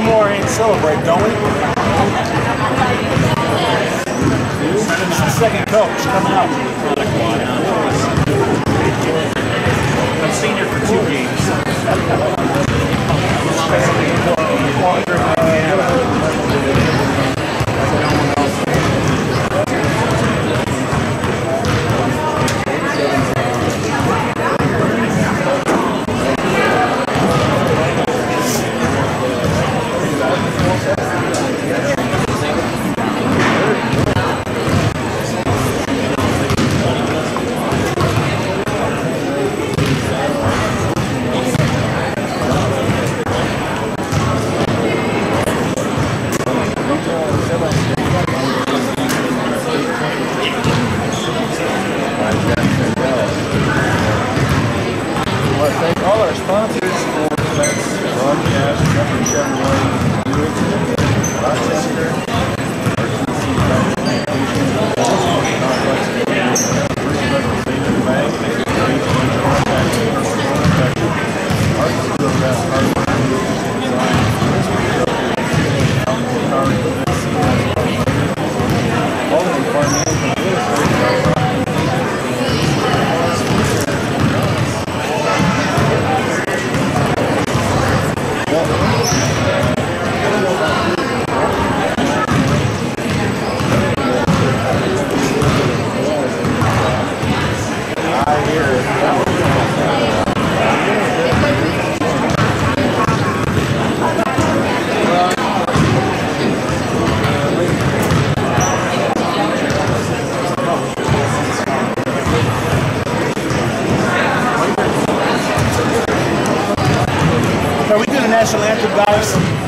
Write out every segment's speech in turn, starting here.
one more and celebrate, don't we? It's the second coach coming up. I'm senior for 2 games. National anthem, guys.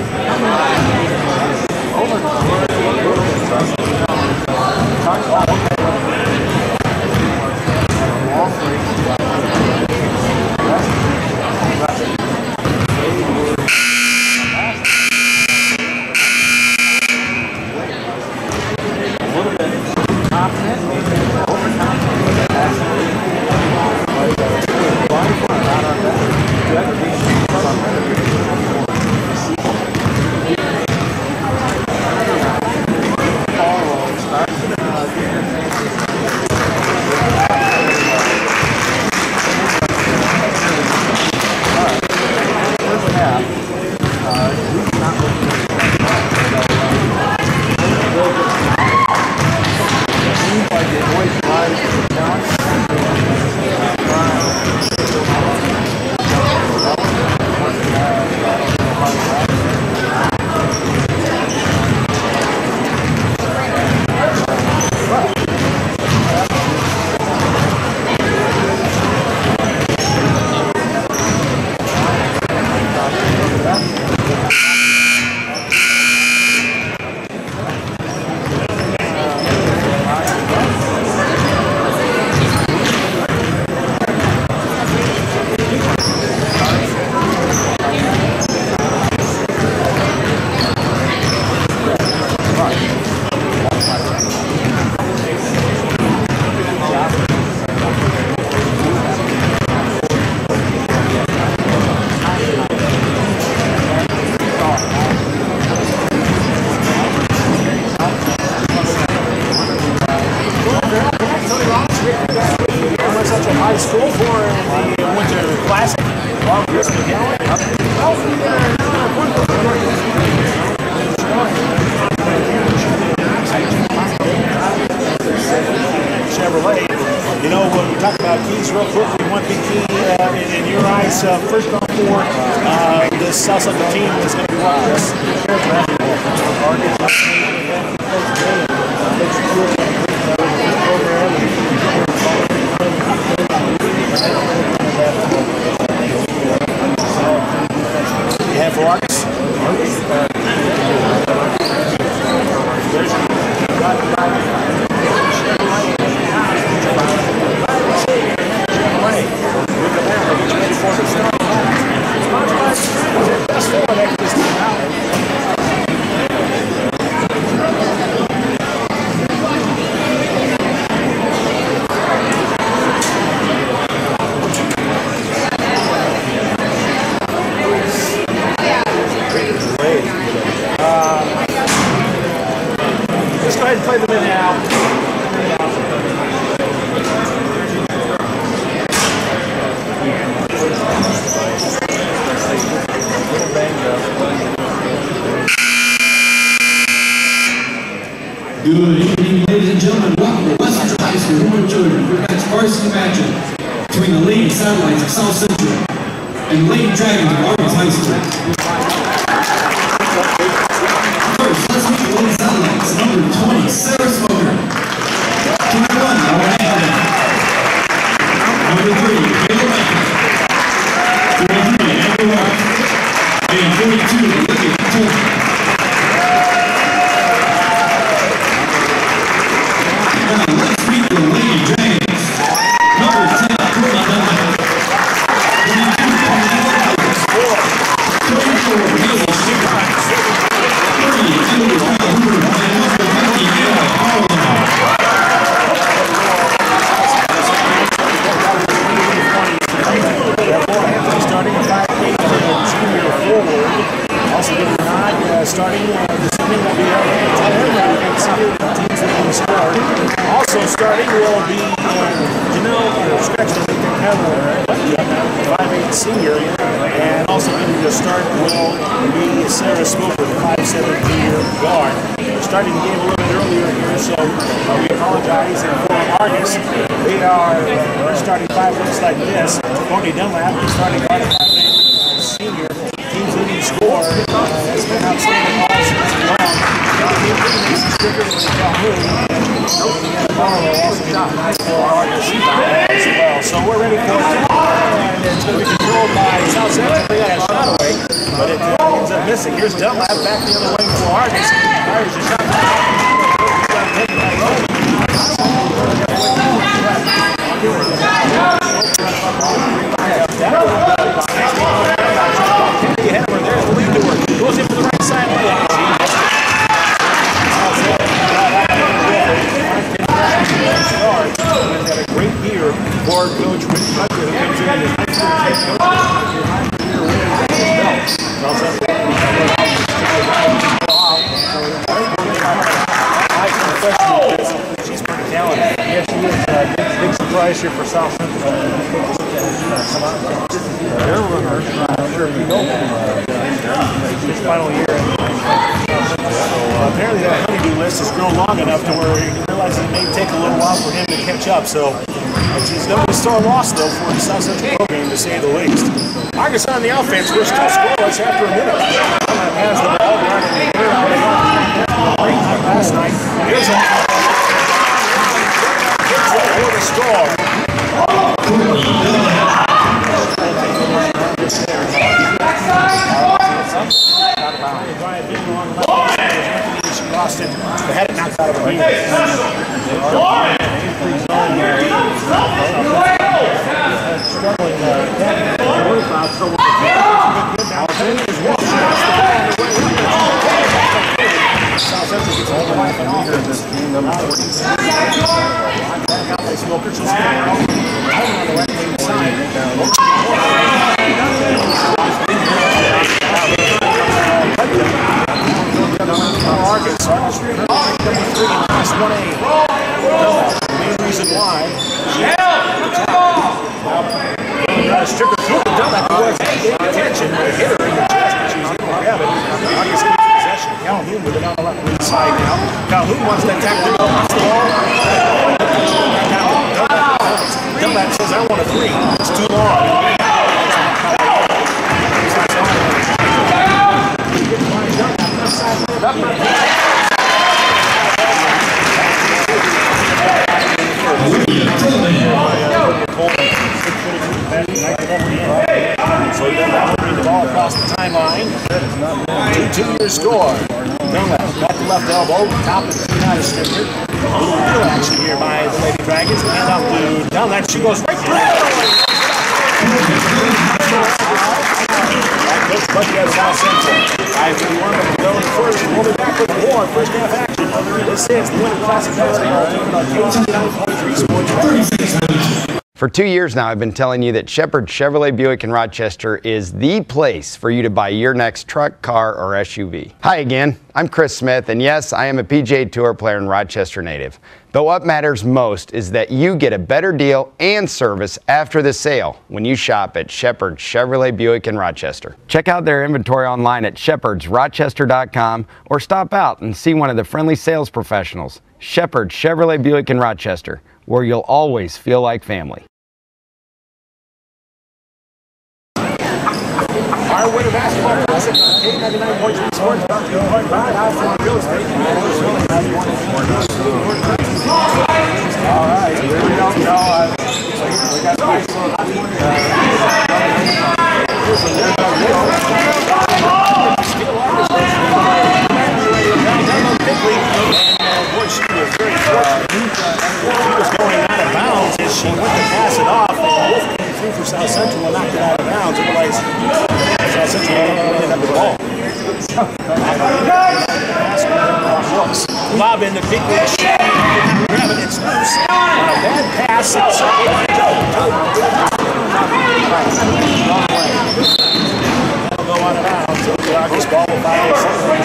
High school for the Winter Classic. Chevrolet. You know, when we talk about keys real quickly, one big key in your eyes, first on for this South Central team is going to be Rockers. You have for Argus? Good evening, ladies and gentlemen. Welcome to West Central High School Women Children Prevents varsity matchup between the Lady Satellites of South Central and Lady Dragons of Argos High School. First, let's meet the Lady Satellites, number 20, Sarah Smoker. 21, Laura Anthony. Number 3, Kayla Becker. 43, Amber White. And 42, Olivia Tolkien. Starting this evening will be also starting will be Janelle Scratching Heather, 5'8" senior, and also getting to start will be Sarah Smoker, the 5'7" junior guard. We're starting the game a little bit earlier here, so we apologize. And for Argus, they are starting 5 minutes like this. Courtney Dunlap is starting guard at 5'8" senior. Team's leading scorer has been outstanding all season long. Stricker and Calhoun. As well. So we're ready for it. And it's going to be controlled by South Central. They got a shot away, but it ends up missing. Here's Dunlap back the other way for Argus. Fires a shot back. There's the lead to her. Goes into the right side of the line. He's got a great year for Coach Rick Tucker, who comes in as next year's head coach. She's pretty talented. Yes, she is. Big surprise here for South Central. Their runner, I'm sure you know, his final year. Apparently that honeydew list has grown long enough to where he realizes it may take a little while for him to catch up. So she's nobody's still a loss though for the South Central program, to say the least. Argus on the offense. We're still scoreless after a minute. Has the ball right in the air. Last night. Here's a score. She lost it. They had it knocked out of her hand. South Central gets all the life and leader in this team, number 40. Smokers is out on the right-hand side. Argus, number 3, last 1A. The main reason why. Stricker threw the Dunlap who wasn't paying attention. Hit her in the chest, but she was able to grab it. Argus keeps possession. Calhoun with it on the left side now. Calhoun wants to attack the ball. Dunlap says, I want a 3. It's too long. So Dunlap moving the ball across the timeline. 2-2 score. Dunlap got the left elbow, top of the United Stricker. A little real action here by the Lady Dragons. Hand off to Dunlap. She goes right through. Coach Bucky of South Central. 5:31 to go in the first. We'll be back with more first half action. This is the Winter Classic Basketball tournament on KC 9.3 Sports. For 2 years now, I've been telling you that Shepherd Chevrolet Buick in Rochester is the place for you to buy your next truck, car, or SUV. Hi again, I'm Chris Smith, and yes, I am a PGA Tour player and Rochester native. But what matters most is that you get a better deal and service after the sale when you shop at Shepherd Chevrolet Buick in Rochester. Check out their inventory online at shepherdsrochester.com or stop out and see one of the friendly sales professionals. Shepherd Chevrolet Buick in Rochester, where you'll always feel like family. Our winter basketball classic on K99.3 Sports, brought to you by Ride House on Real Estate. All right, here we go. We got boy, she was very fortunate. She was going out of bounds as she went to pass it off. Both came through for South Central and knocked it out of bounds. Otherwise, South Central didn't have the ball. Lob in the big league shot. Grab it, it's loose. On a bad pass, it's go out of bounds. This ball will follow.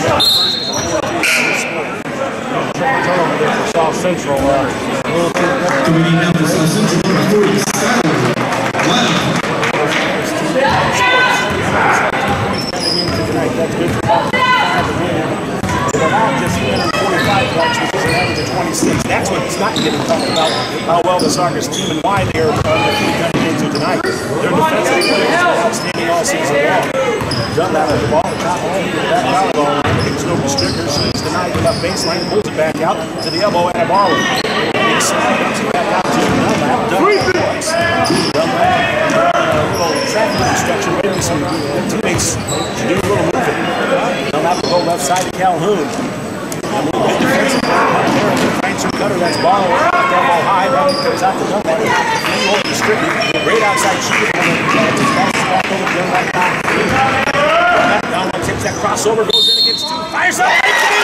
Turnover there for South Central. Committee number South Central number 40, Skyler. Wow. That's good for about 5 to win. They're allowed just 345 points, which is an average of 26. That's what's not getting talked about, how well the Saugus team and why they're coming into tonight. Their defensive players are outstanding all season long. Done that with the ball, top line, back out ball line, kicks it over to Stricker, shoots tonight, with up baseline, pulls it back out to the elbow at a Barlow. Big slide, comes it back out to Dunlap. Dunlap, a little traffic instruction, maybe some teammates should do a little moving. Dunlap will go left side to Calhoun. A little bit defensive. Finds her cutter, that's Barlow. That ball high, that comes out to Dunlap. Over to Stricker. Great outside shooter. Passes back over to Dunlap. Dunlap takes that crossover, goes in against two, fires up,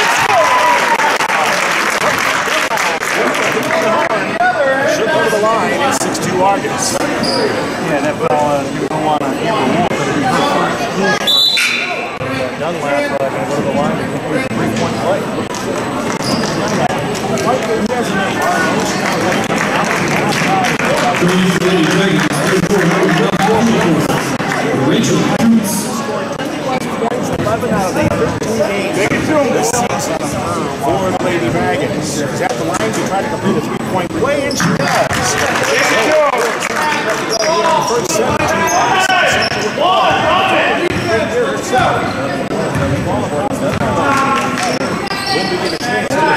should go to the line, it's 6-2 Argus. Yeah, that ball, you don't want to Amber Wolf, Dunlap going to go to the line and complete a 3-point play. Rachel. 11 out of the 13 games this season for the Lady Dragons. She's at the line to try to complete a 3-point play, and she does. First 17 when we get a chance to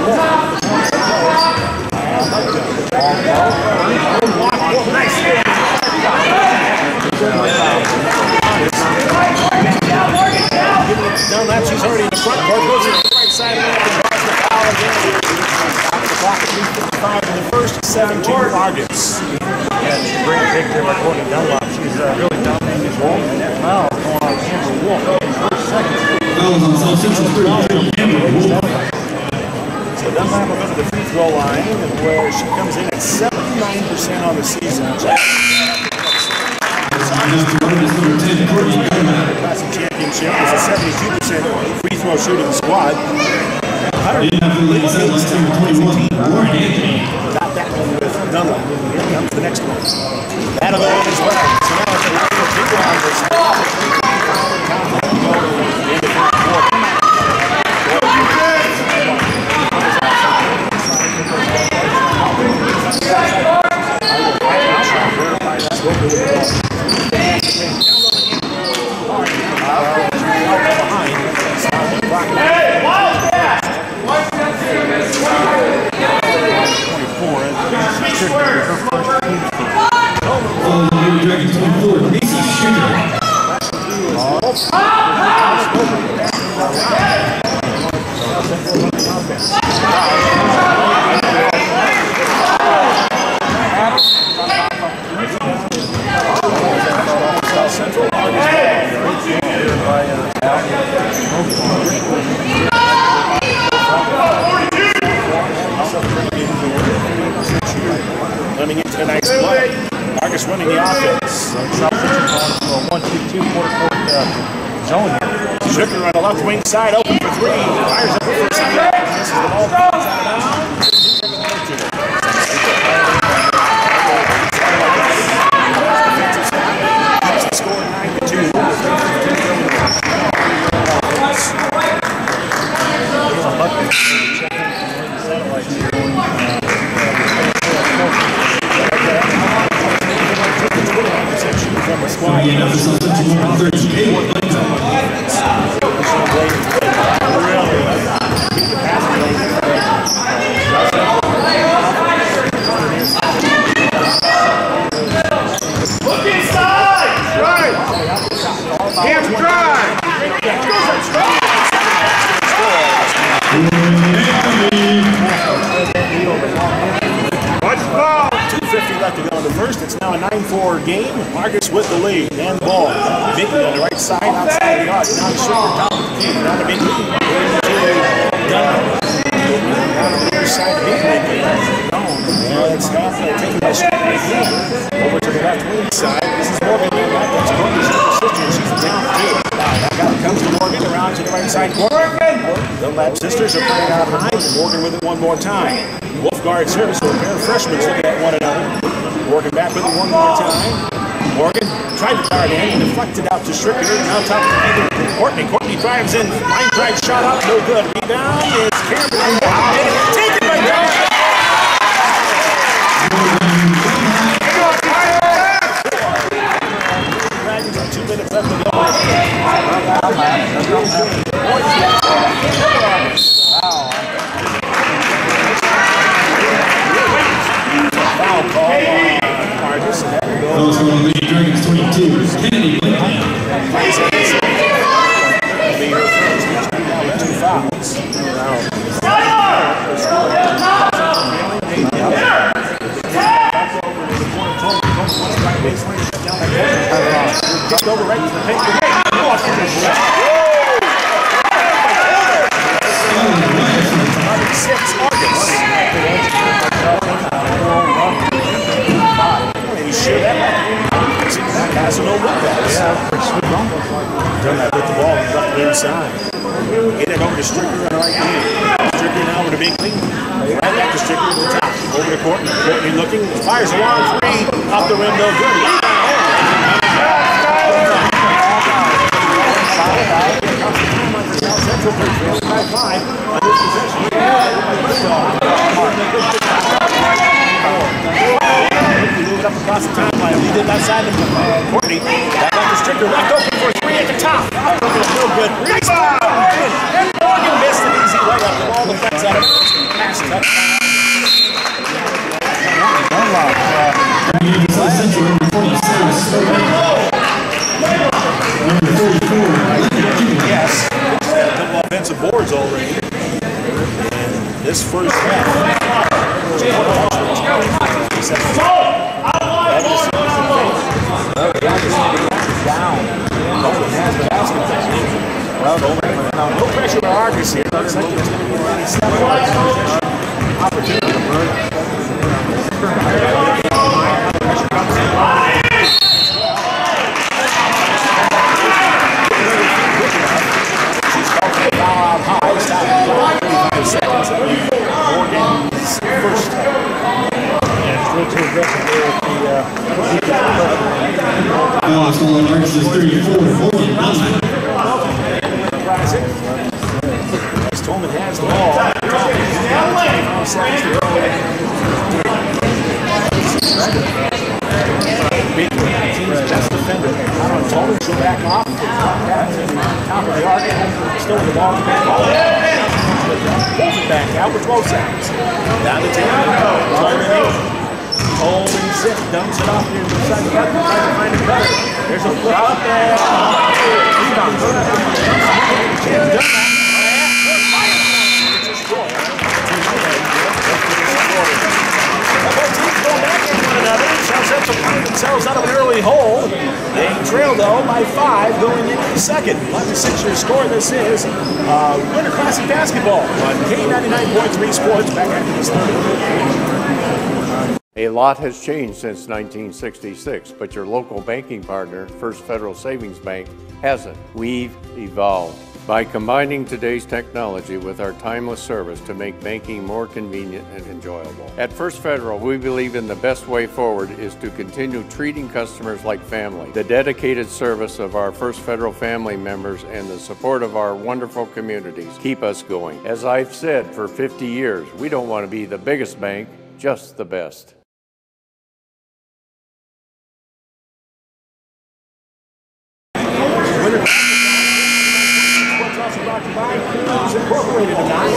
Dunlap, she's already in the front court, goes to the right side of the net, draws the foul again. Out of the clock at 3:55 in the first, 7-2 Argus. Yeah, it's a great pick there by Courtney Dunlap. She's really dominating this role. And now going on Amber Wolf in the first second. Fouls on South Central 33, Amber Wolf. So Dunlap will go to the free throw line, where she comes in at 79% on the season. Classic championship is a 72% free throw shooting squad. Got that one with Dunlap. Here comes the next one. That'll go in as well. So now it's a line of big round versus Dragon 24, Macy Sugar. Coming into tonight's play. Marcus running the offense. South Central going to a 1-2-2 quarter court zone here. Stricker on the left wing side, open for three. Fires up the first time. This is the ball. Out of bounds. Score 9-2. Again, after South Central number 30, Caleb Langton. Look inside! Right! Hands drive! Watch the ball! 2:50 left to go in the first. It's now a 9-4 game. Marcus with the lead. And the ball. Binkley on the right side, outside the arc. Now to Stricker, top of the key. Now to Binkley. Down to the other side of Binkley. And it's now taken by Stricker again. Over to the left wing side. This is Morgan. That's Courtney's little sister. She's the taking the key. Now comes to Morgan around to the right side. Morgan! The Lab sisters are playing out high. And Morgan with it one more time. Wolfguard service with a pair of freshmen looking at one another. Morgan back with it one more time. Morgan tried to guard in and deflected out to Stricker. Now top of the key to Courtney. Courtney drives in. Line drive shot up. No good. Rebound is Cameron. Taken by Cameron. 2 minutes left to go. Foul call on Marcus. Those who are leading Dragons 22, Kennedy Blinkham. Be her first. Now 2 fouls. Kicked over right to the paint. 6 August. Are you sure that pass or no look pass? Done that with the ball left inside. Get it over to Stricker on the right hand. Stricker now over to Binkley. Right back to Stricker at the top. Over to Courtney. Courtney looking. Fires a long three. Off the rim, no good. South Central trailing by 5 on this possession. Move it up across the timeline. Lead it outside of Courtney. Back out to Stricker. Left open for 3 at the top. No good. Rebound! And Morgan missed an easy layup. The ball deflects out of bounds. Pass cut. South Central number 47, number 34, Yes. Double offensive boards already. And this first half. No pressure by Argus here. Looks like it's going to be a opportunity. She's called for the foul out high. Stopped for 35 seconds. Morgan's first. Yeah, it's a little too aggressive there with the Alex Nolan Marcus is 34, Morgan Nelson. Classic. As Tolman has the ball. 25 seconds to go. Big team's best defender. Not on Tolman. She'll back off. Top of the arc. Still in the ball. Pulls it back out with 12 seconds. Down to 10. Tolman sits. Dumps it off here to the side of the arc. Trying to find a cutter. There's a flip up there. Rebound. Done that. Both teams going back at one another. South Central find themselves out of an early hole. They trail though by 5 going into the second. 11-6 score. This is Winter Classic Basketball on K99.3 Sports. Back after this third. A lot has changed since 1966, but your local banking partner, First Federal Savings Bank, hasn't. We've evolved. By combining today's technology with our timeless service to make banking more convenient and enjoyable. At First Federal, we believe in the best way forward is to continue treating customers like family. The dedicated service of our First Federal family members and the support of our wonderful communities keep us going. As I've said for 50 years, we don't want to be the biggest bank, just the best. Incorporated tonight.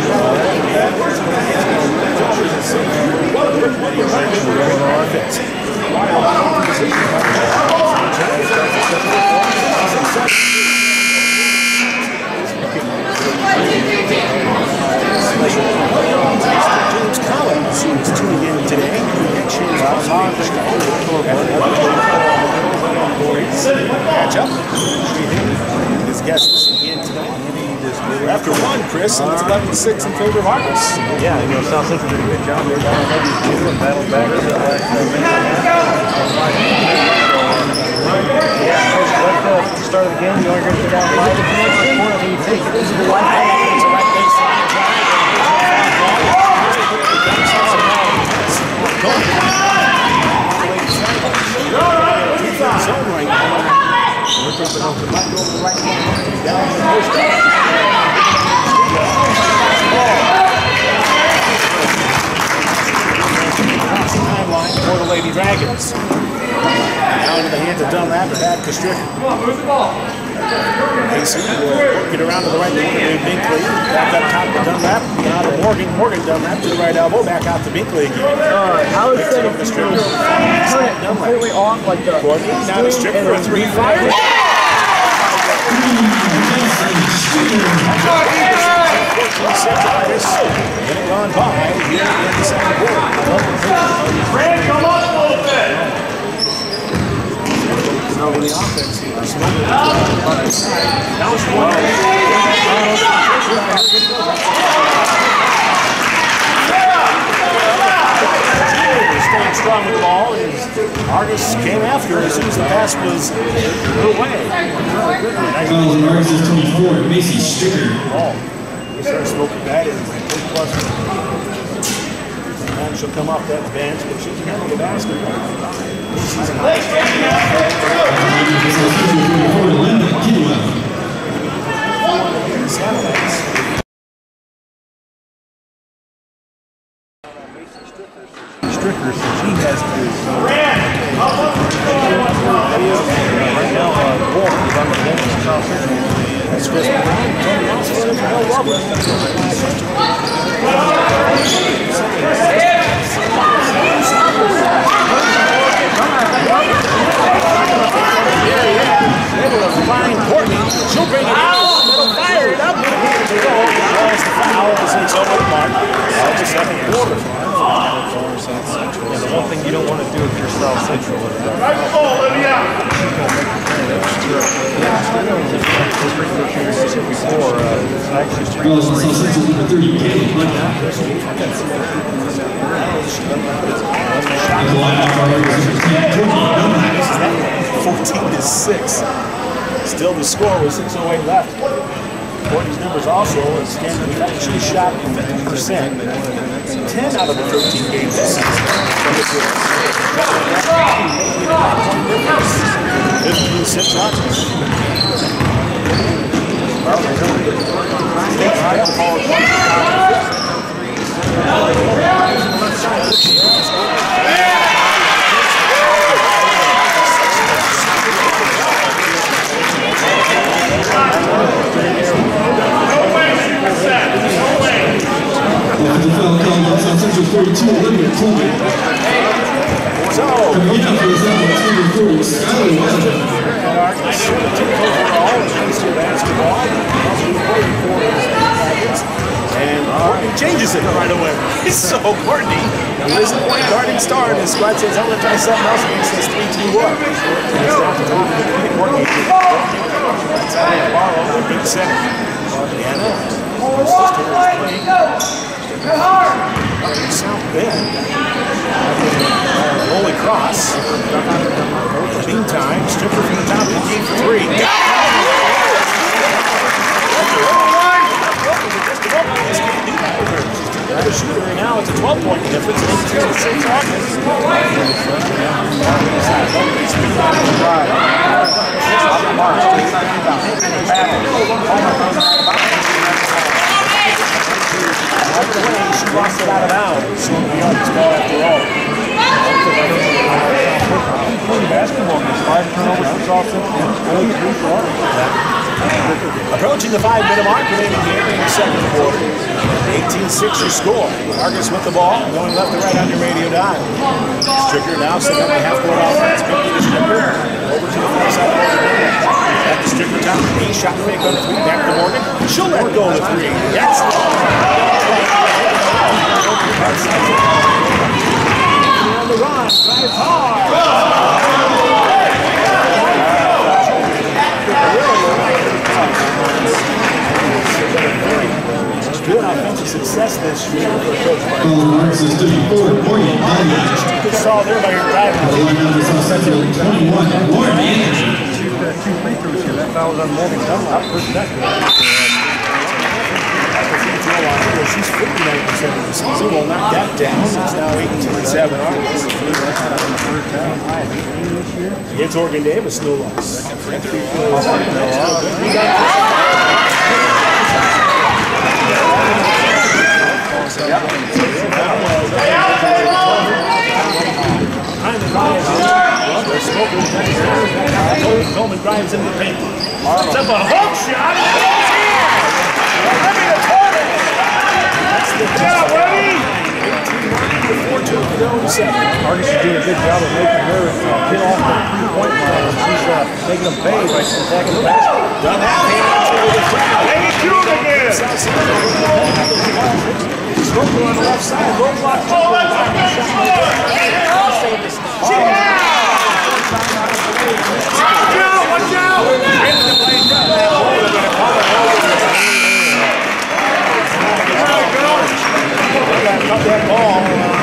James Collins is tuning in today. Catch up. His guests again tonight. After one, Chris, and it's 11-6 in favor of Argus. Yeah, you know, South Central did a good job. They're down maybe two and battled back. Let's start of the game. You are going to go down live. Can you take it into the light? Timeline for the Lady Dragons. Now into the hands of Dunlap and back to Stricker. Casey will work it around to the right corner to Binkley. Back up top to Dunlap. Now to Morgan. Morgan Dunlap to the right elbow. Back out to Binkley again. I would say if you turn it completely off like the Courtney, now to Stricker for a 3-5. Then gone by here in the second quarter. Brad, come on a little bit. So the offense here. Now it's 1. Staying strong with the ball as Argus came after as soon as the pass was her way. Fouls on Argus 24, Macy Stricker. He starts smoking that in plus. And she'll come off that bench, but she can handle the basketball. Stricker, so she has to. Right now, Wolf is on the bench in South Central. That's Chris Brown. Able to find Courtney. She'll bring it in. It'll fire it up. Draws the foul as it's over the mark. That's the second quarter. Yeah, the one thing you don't want to do if you're South Central is Fouls on South Central number 30, Caleb Butler. The lineup for Argus number 10, Courtney Dunlap. 14-6. Still the score with 6:08 left. Courtney's numbers also stand in fact she shot 50%. 10 out of the 13 games this season. 15-6 Argus. The foul called on South Central 42, Olivia Coleman. Coming in for the foul, number 40, Skylar Weather. And Courtney changes it right away. So Courtney, who is the point guarding star, and the squad says, I'm going to try something else against this 3-2-1. And it's down to top of the Courtney. That's out of the bar over big center. Deanna, her sister is playing South Bend. difference. 18-6 August. She lost it out of bounds. So the August ball after all. Basketball, there's 5 turnovers for South Central, only 3 for Argos. Approaching the 5-minute mark remaining here in the second quarter. 18-6 your score. Argus with the ball, going left to right on your radio dial. Stricker now setting up the half-court offense. Quickly to Stricker. Over to the far side of the ball. Back to Stricker, top of the knee. Shot fake on the 3. Back to Morgan. She'll let go of the 3. That's on the run. Drives hard. Good offensive success this year for Coach Martin. Foul marks is 34, Morgan Anderson. Good saw there by your driver. Line number South Central 21, Morgan Anderson. She's got 2 free throws here. That foul was on Morgan Dunlap. First that. She's 59% of the season. We'll knock that down. It's now 18-7 Argus. It's Oregon Davis, no loss. Coleman drives into the paint. It's up a hook shot. Argus is doing a good job of making her get off the 3-point line, and she's making them pay by attacking the basket. Done that. Hang it to him again. Smoker on the left side. Roadblock. Oh, that's a good score. Watch out. Cut that ball.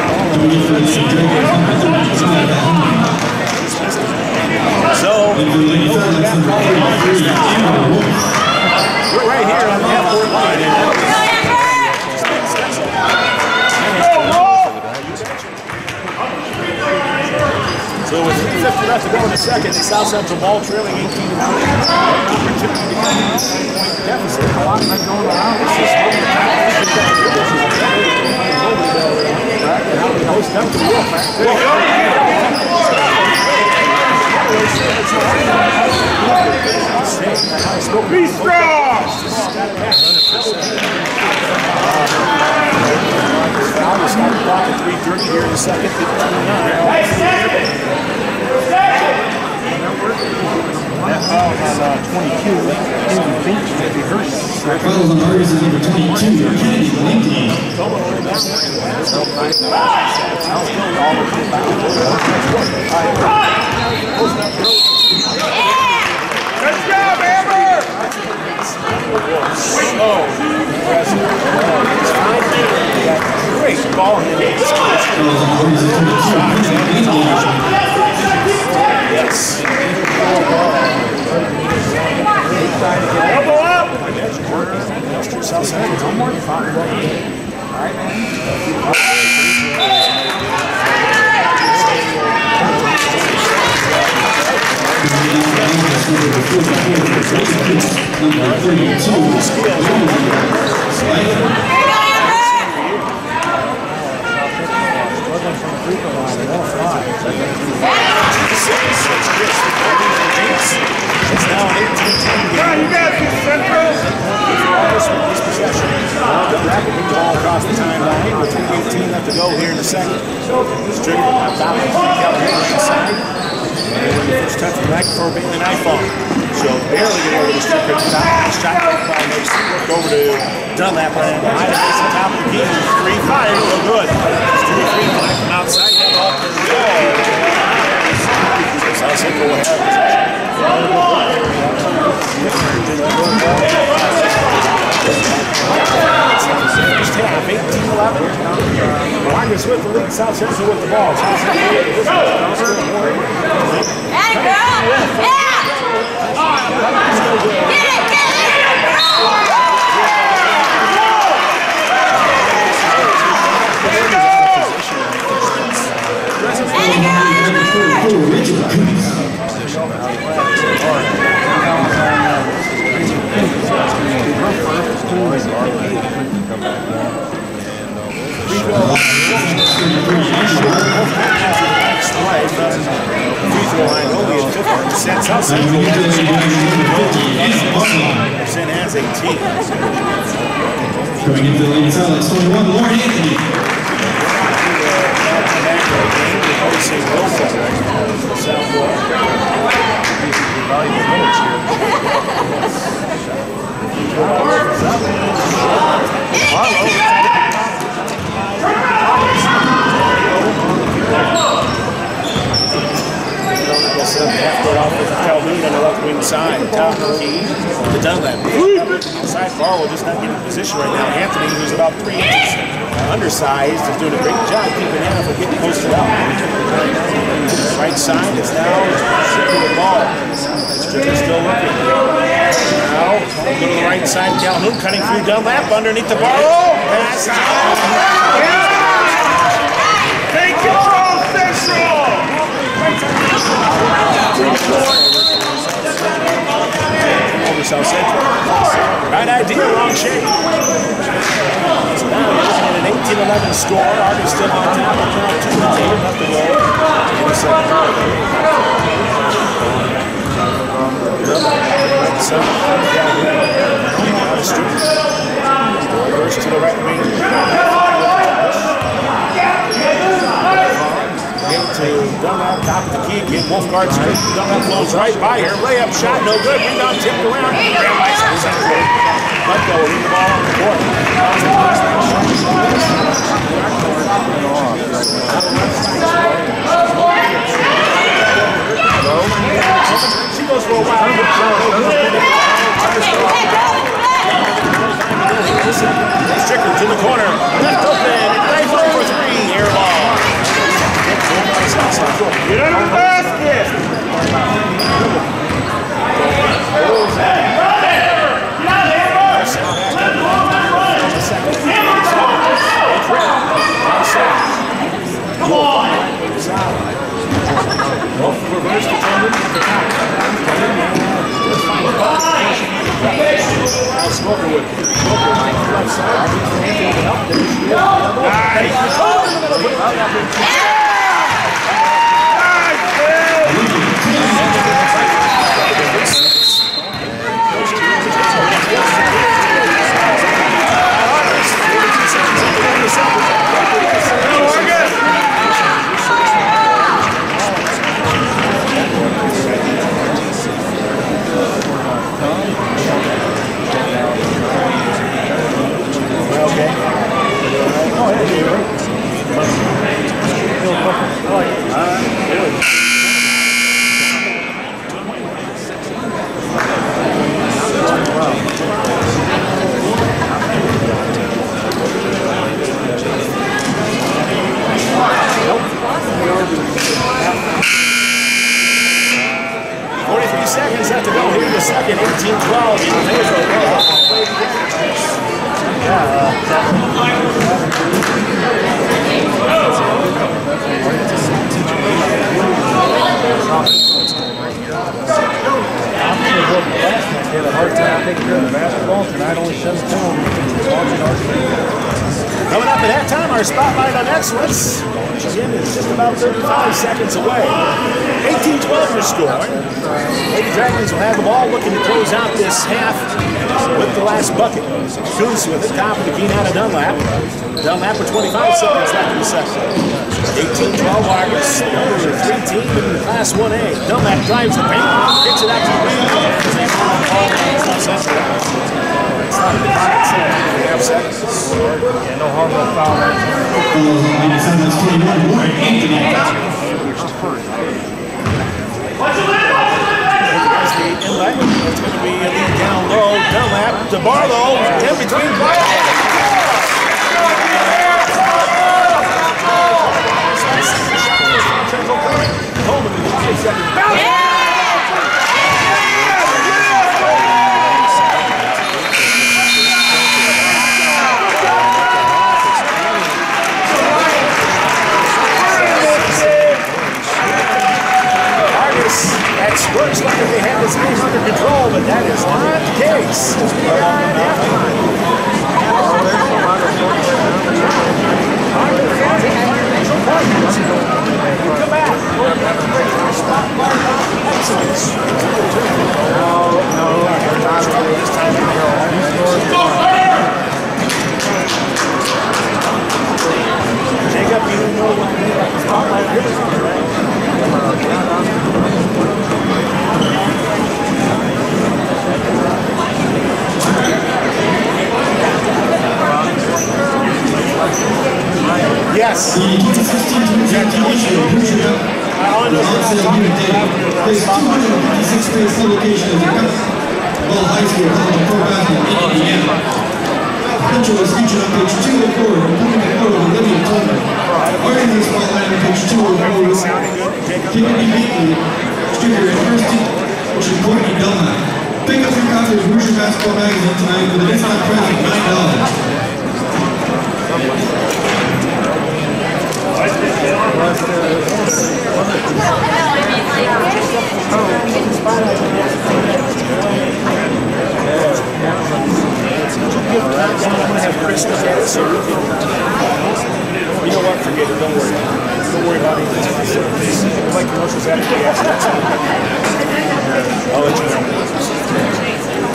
So, we're right here on the half-court line. So with 3:50 left to go in the second, South Central ball trailing 18-9. Opportunity to cut the deficit. A lot of men going around. Post them to the roof. Be strong! Stop the clock at 3:30 here in the second. That foul on 22, Kennedy Binky may be hurt. Foul on Argus is number 22, Kennedy Binky. Let's go, Amber! Great ball in the game. Yes. Elbow up! South Central. One more. All right, man. Number 32, It's now an 18-10 game. You guys get Central. Ball across the timeline with 3:18 left to go here in the second. Stricker on top of Callahan inside. And the first touch from back before being an iPhone. So barely get over the Stricker to top. Shot by Mason. Worked over to Dunlap and behind the Mason top of the key. 3-5. No good. It's 2-3 from outside. That ball to the wall. South Central will have First half, 18-11. Argus with the lead, South Central with the ball. South Central with the South Central has 18. Coming into the lead is Alex 21, Lauren Anthony. Half-court off with Calhoun on the left wing side. Top of the key to Dunlap. Outside Barlow just not getting position right now. Anthony, who's about 3 inches undersized, is doing a great job keeping Anna from getting posted out. Right side is now Stricker with the ball. Stricker still looking. Now, go to the right side. Calhoun cutting through Dunlap underneath the Barlow. Pass. Take control, Central! Over South Central. Right idea, wrong shape. So now we're looking at an 18-11 score. Arby's still on top. We're now 2 minutes left to go in the second quarter. First to the right wing. To Dunlap, top of the key again. Wolfguard straight. Dunlap blows right by her. Layup shot, no good. Rebound tipped around. Grab by South Central. Butko will leave the ball on the court. She goes for a while. Stricker to the corner. Left open. Nice one for 3. Air ball. Get under the basket! Come on! Reverse the Smoker with left side. Seconds left to go here in the second. 18-12 in favor of Had a hard time taking care of the basketball tonight. Only 7 penalties. Coming up at halftime, our spotlight on excellence. Again, is just about 35 seconds away. 18-12 your score. Lady Dragons will have the ball looking to close out this half with the last bucket. Coons with it, top of the key out of Dunlap. Dunlap with 25 seconds left in the second. 18-12 Argus, number 3 team in Class 1A. Dunlap drives the paint, kicks it out to the ring. It's not a good pocket set. 3.5 seconds. Yeah, no harm, no foul. That's 21, Lauren Anthony. Inlet. It's going to be a lead down low. Dunlap to Barlow. In between players. Coleman with 5 seconds. Argus at Spurs like they had. this game's under control, but that is not the case. As we are at halftime. Come back. Excellence. Jacob, you don't know what to do about the spotlight here, right? Yes. The 2016-2017 Hoosier Cup plays 256 space location of the Cup. Ball High School College of Pro Basketball in Indiana. Mitchell is featured on page 204, including the photo of Olivia Tolman. Guarding the spotlight on page 204 is Kennedy Beatley, distributor at First Team, which is Courtney Belknap. Pick up your copy of Hoosier Basketball Magazine tonight with a discount price of $9. You know what? Forget it. Don't worry. Don't worry about it. Like commercials after the I'll let you know.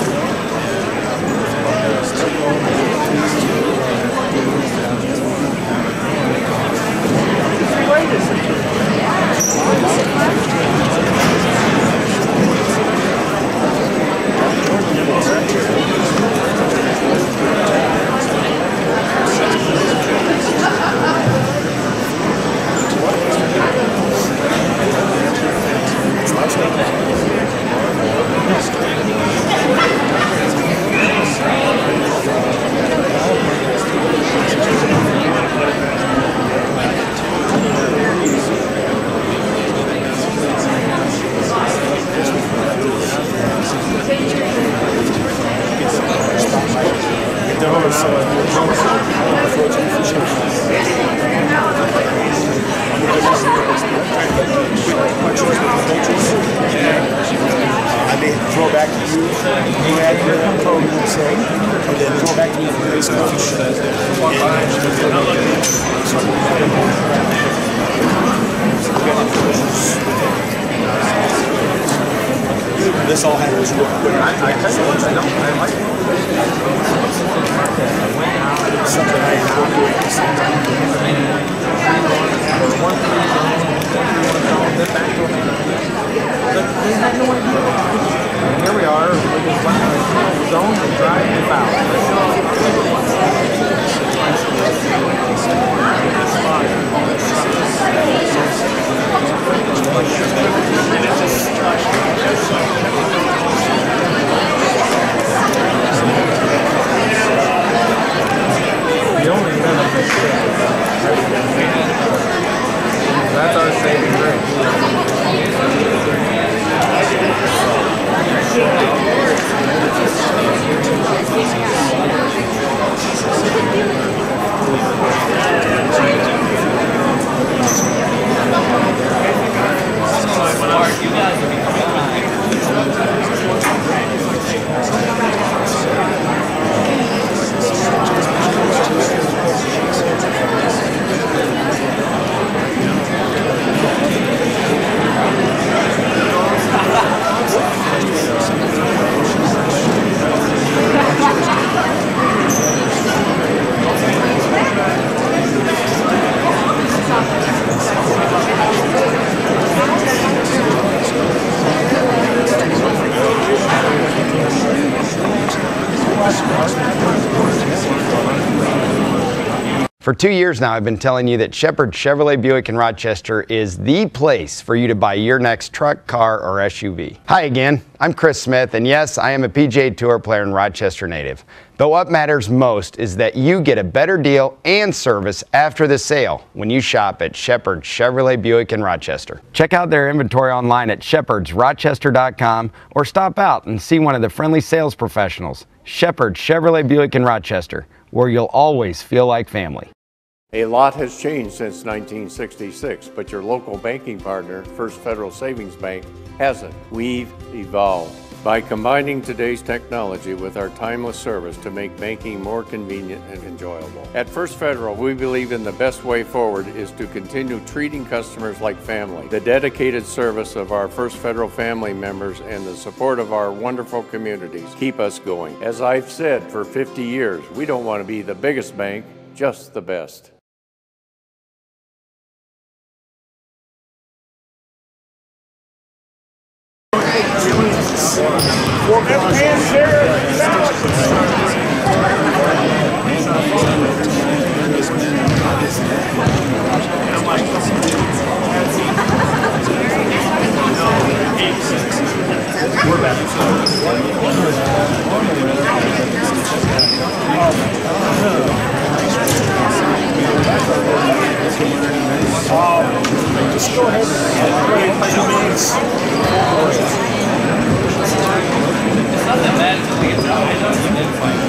I may throw back to you, you had your program say, and then throw back to me for the base coach. This all happens real quick. I like something I enjoy doing. They had no idea. And here we are, we just went in the zone and drive and foul. The only benefit that's our saving grace. For 2 years now, I've been telling you that Shepherd Chevrolet Buick in Rochester is the place for you to buy your next truck, car, or SUV. Hi again, I'm Chris Smith, and yes, I am a PGA Tour player and Rochester native. But what matters most is that you get a better deal and service after the sale when you shop at Shepherd Chevrolet Buick in Rochester. Check out their inventory online at shepherdsrochester.com or stop out and see one of the friendly sales professionals. Shepherd Chevrolet Buick in Rochester, where you'll always feel like family. A lot has changed since 1966, but your local banking partner, First Federal Savings Bank, hasn't. We've evolved. By combining today's technology with our timeless service to make banking more convenient and enjoyable. At First Federal, we believe in the best way forward is to continue treating customers like family. The dedicated service of our First Federal family members and the support of our wonderful communities keep us going. As I've said for 50 years, we don't want to be the biggest bank, just the best. Just go ahead and wait 2 minutes. It's not that bad until we get to I know you did fight.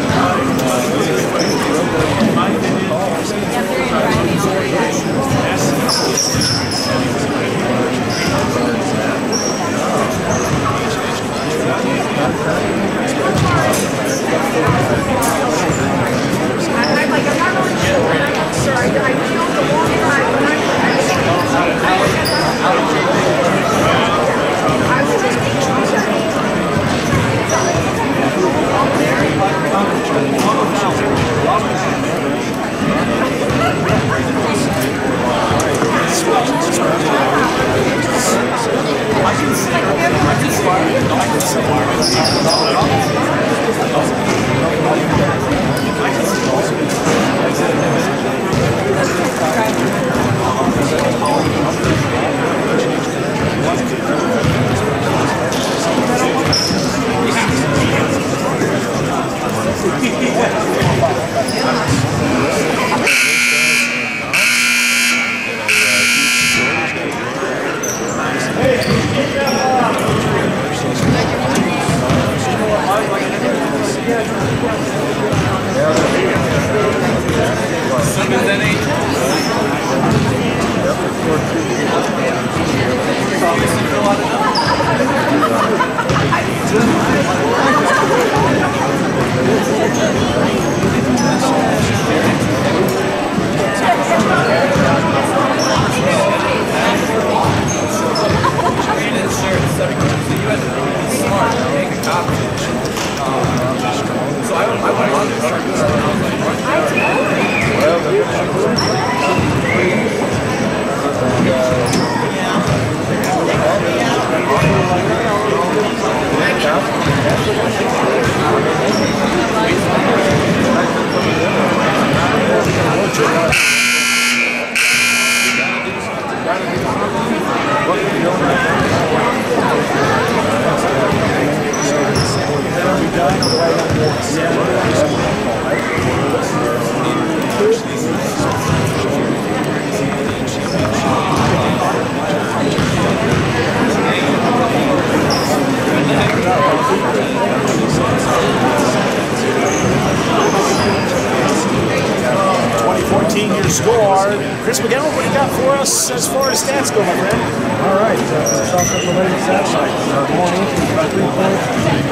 Score. Chris McGowan, what do you got for us as far as stats go, my friend? All right, South Central Ladies stats. One inch, about 3 points.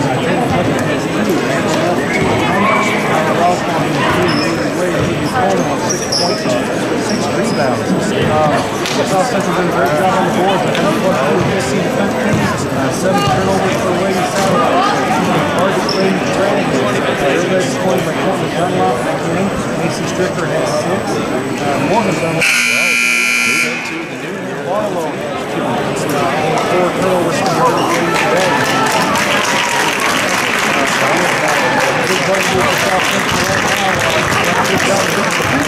Six rebounds. South Central did a great job on the board. 7 turnovers for the ladies. Target rating everybody's scored by Courtney Dunlop, 19. Macy Stricker has 6. Morgan Dunlop. Move into the new year. Barlow has 2. 4 turnovers for the ladies today. Big buddy for South Central right now. Good job of getting the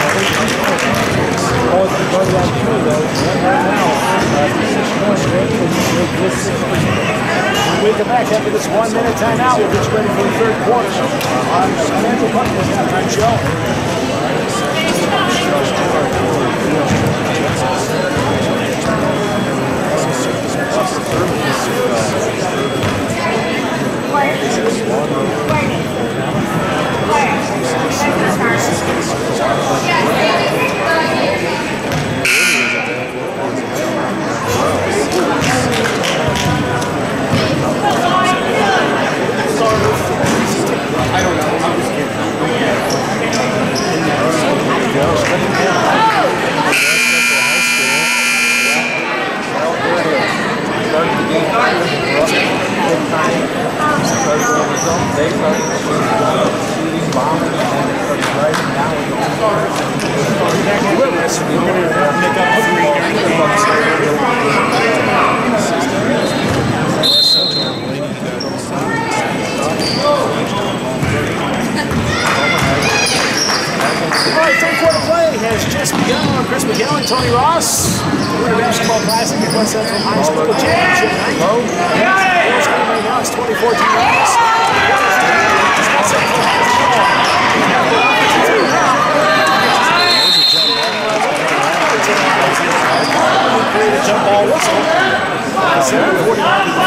always big buddy on 2 though. Right now, 6 points ready and We'll come back after this 1 minute timeout. We'll get you ready for the third quarter on Central Buckley's halftime show. Yes. Chris Miguel and Tony Ross. Winter Basketball Classic at West Central High School Championship night. Right now it's 2014 Ross. Jump ball whistle. 7:49 to the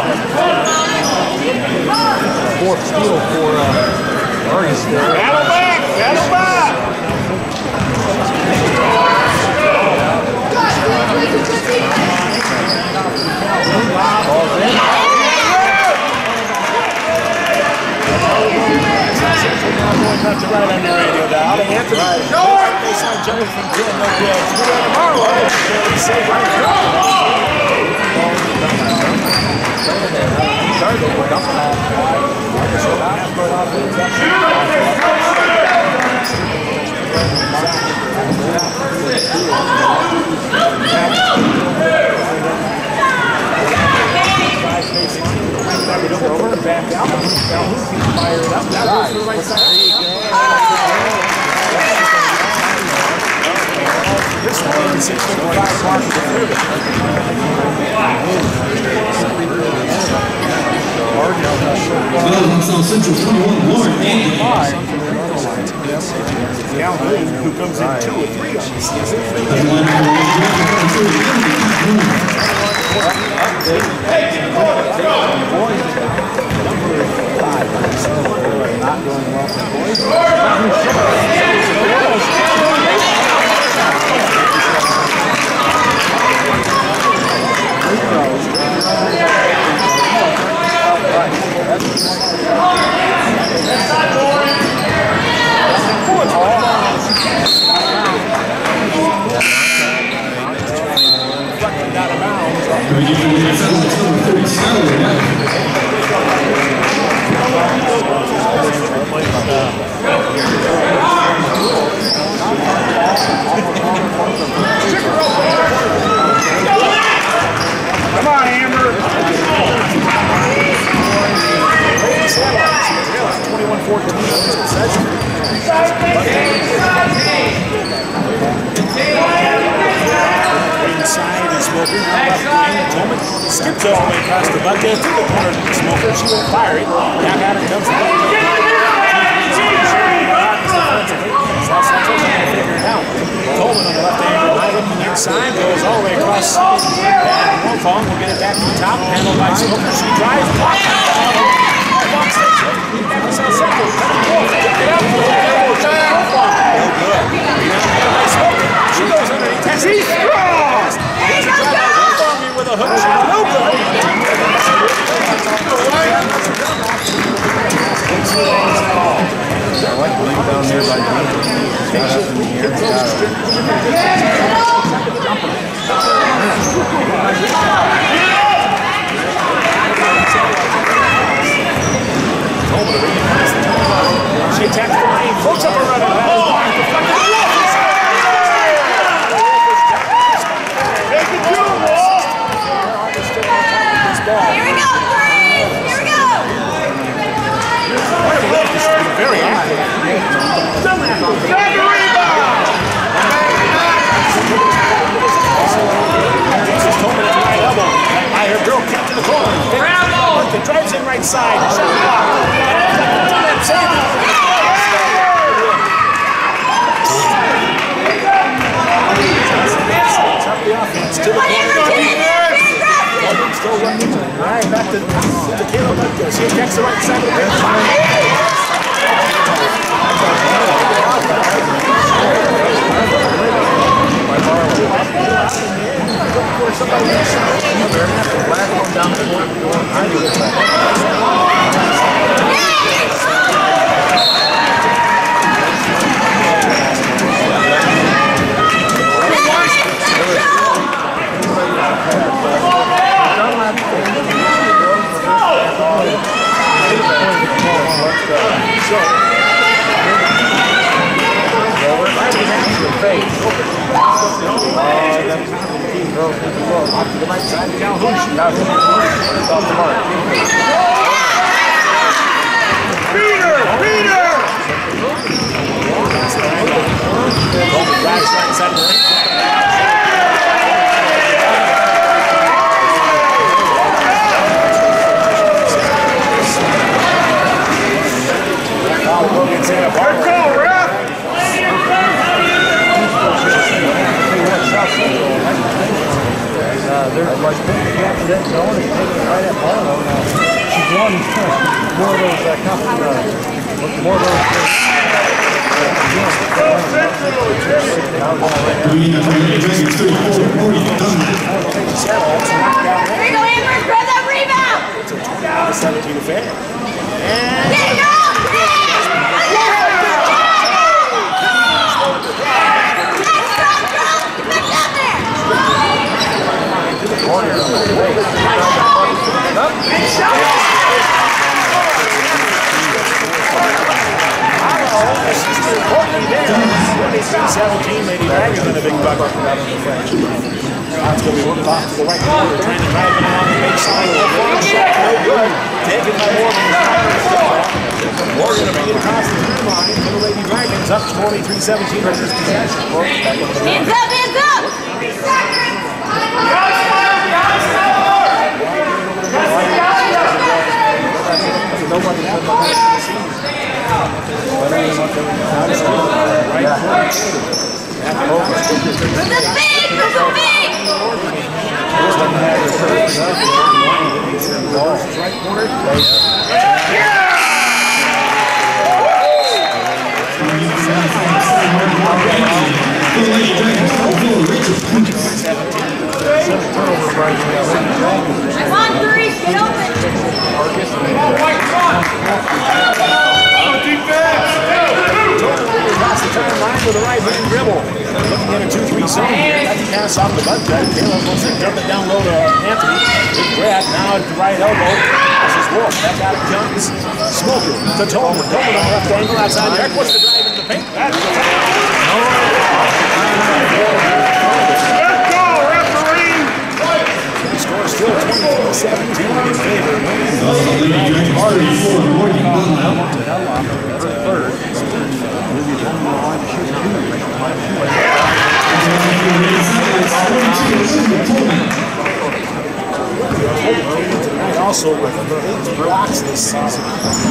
Fourth steal for Argus there. Battle back! Battle back! Cut to right on your radio dial. They answer right. They sign Joey from Jim. No good. Tomorrow, save right over and back out. Calhoun can fire it up. That goes to the right side. This one, 6:55 mark of the third. Well, South Central 21, Lauren Andy. Calhoun, who comes in 2 or 3 on the season. Not going well for boys. Come on, Amber. 21-14. Inside is Smoker. Tolman skips all the way across the bucket to the corner to Smoker. She will fire it. Back out it comes the South Central's going to figure it out. Tolman on the left hand, right up the inside, goes all the way across. And Wolfong will get it back to the top. Handled by Smoker. She drives. South Central. She goes underneath. She's strong. With a hook. She's no good. I like the link down there by the got up in the air and got She attacks the lane, floats up a running back. Make it do, Wolf! Here we go, Chris! Here we go! Wolf is very active. This is Tolman at the right elbow. By her girl, kick to the corner. It drives in right side. Shot block. Save it. The offense to the corner. Still running. All right, back to Caleb Butkus. He attacks the right side of the bench. Somebody else. The black one down the corner. I do it. Off to the right side, Calhoun. Off the mark. Peter! Peter! more of those more of those. Here we go, Amber. Grab that rebound. 17 affair. And Get it up. It's 17, Lady Dragons in a big bucket. That's going to be worked off to the right corner, trying to drive it along the baseline. No good. Taken by Morgan. Morgan to bring it across the blue line for the Lady Dragons. Up 23-17 right this possession. Hands up, hands up! I'm on three, get open! Across the turn line with a right-hand dribble. Looking at a 2-3 zone here. That's a pass off the butt cut. Caleb wants to dump it down low to Anthony. Good grab. Now at the right elbow. This is Wolf. Back out it comes. Smoker to Tolman. Tolman on the left angle outside there. What's the drive into the paint? That's the the score is still 23-17 in favor. Also with 8 blocks this season.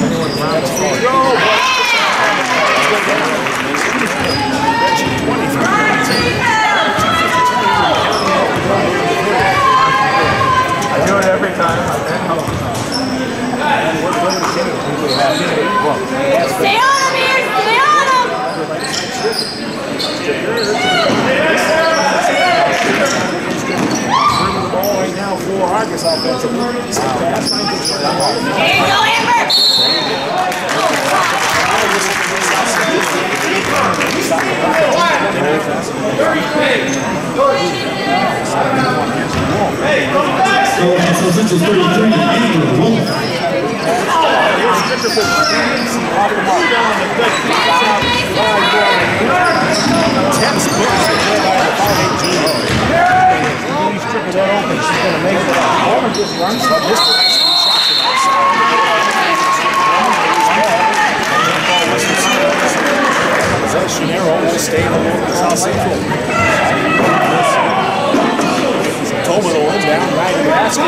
I do it every time. Stay on him here! Stay on him! The ball right now for Argus offensively. Here you go, Amber! Tolman will inbound right in the basket.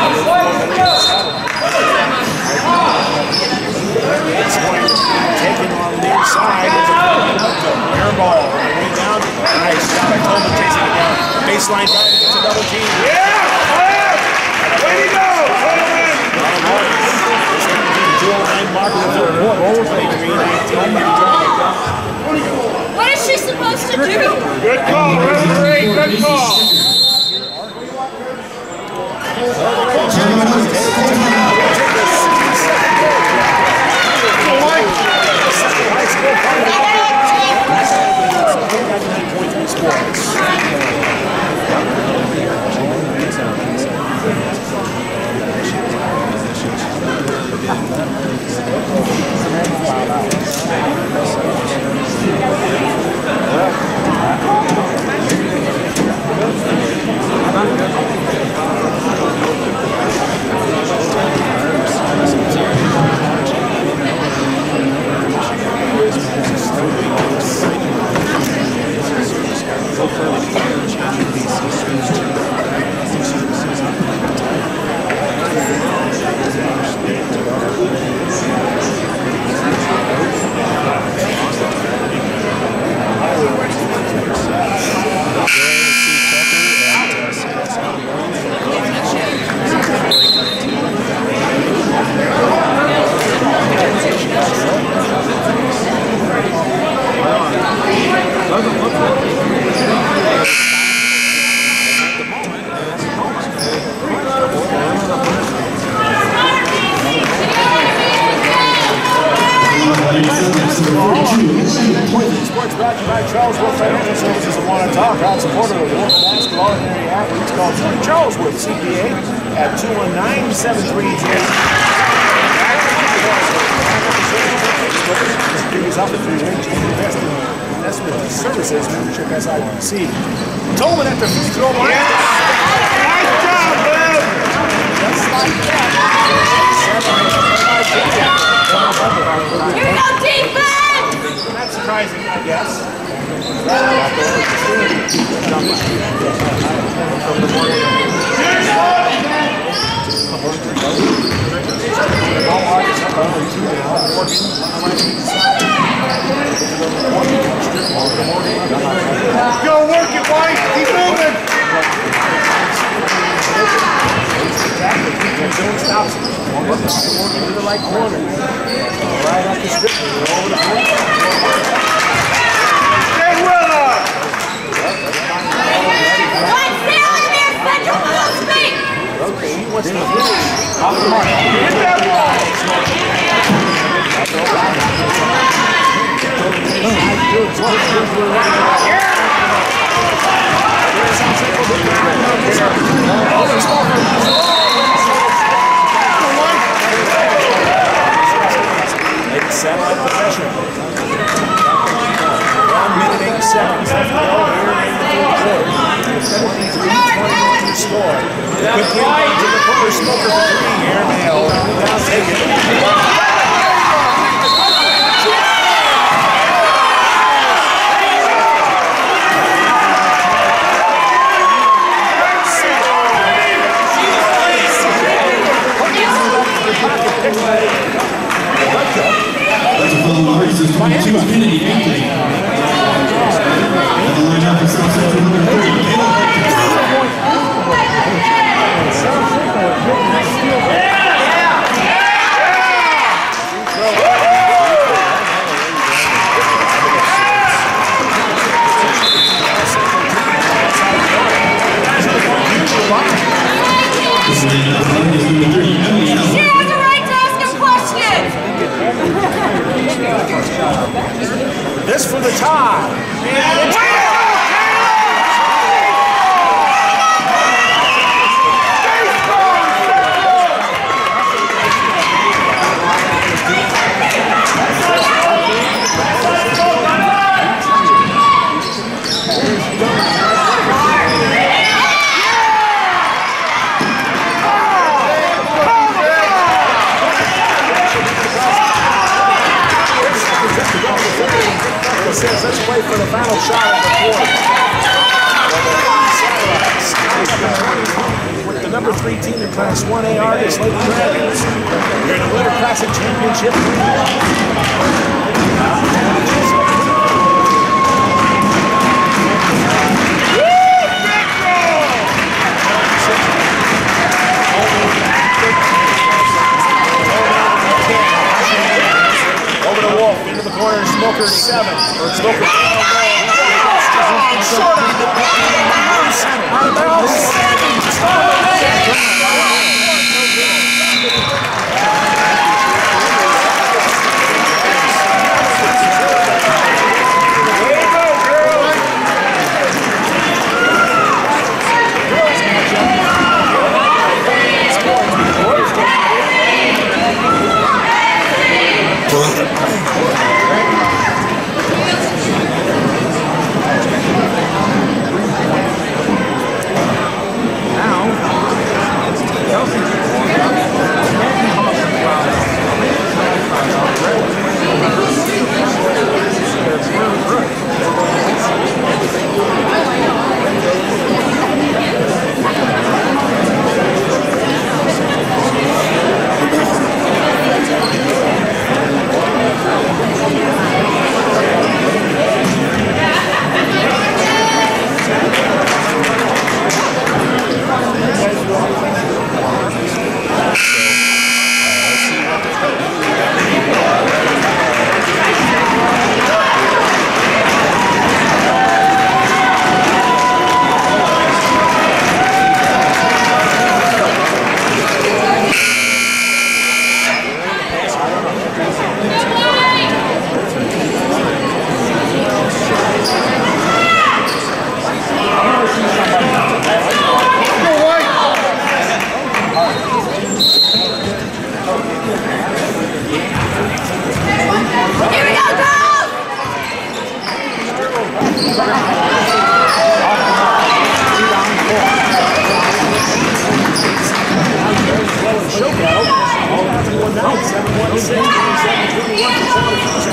Taken on the inside. Air ball. Way down. Nice shot by Tolman chasing it down. Baseline drive against a double team. Way to go! What is she supposed to do? Good call, referee. Good call. Sports brought to you by Charlesworth Financial Services of Wanatah, proud supporter of local basketball and area athletes. Call Charlesworth CPA at 219-730. Biggest opportunity to invest in investment services membership SIPC. Tolman at the free throw line. Nice job, Bill! Just like that. Here we go, defense! Not surprising, I guess. Go work it, boys. Keep moving. Zone stops him. Working to the right corner. Right up the strip. Over the floor. Stay with us. One sailing there, Central Full Speed! He wants to off the mark. Get that ball. Satellite possession. 1 minute 8 seconds left to go here in the fourth quarter. 23-21 to score. Quick inbound to the corner. Smoker for three here. Mayo down, take it. Infinity victory. At the line for South Central number 30, Caleb She has the right to ask a question! This for the tie. Says let's wait for the final shot of the quarter. With the number 3 team in Class 1A Artists, Lady Dragons. You're in the Winter Classic Championship. Over the Wolf, into the corner, Smoker 7. Smoker short of the out of bounds. Now